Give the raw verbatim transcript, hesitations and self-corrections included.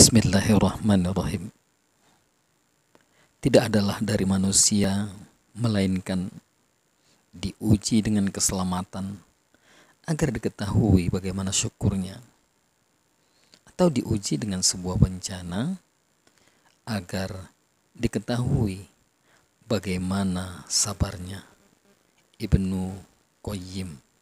Bismillahirrahmanirrahim. Tidak adalah dari manusia melainkan diuji dengan keselamatan agar diketahui bagaimana syukurnya, atau diuji dengan sebuah bencana agar diketahui bagaimana sabarnya. Ibnu Qayyim.